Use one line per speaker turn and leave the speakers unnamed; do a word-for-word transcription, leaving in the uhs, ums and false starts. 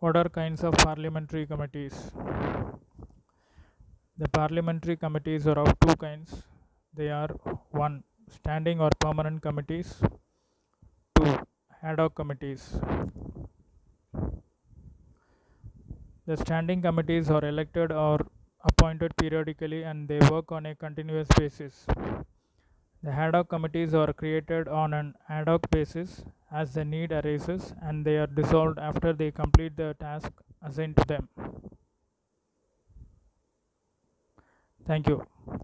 What are kinds of parliamentary committees? The parliamentary committees are of two kinds. They are one. Standing or permanent committees. two. Ad hoc committees. The standing committees are elected or appointed periodically and they work on a continuous basis. The ad hoc committees are created on an ad hoc basis as the need arises and they are dissolved after they complete the task assigned to them. Thank you.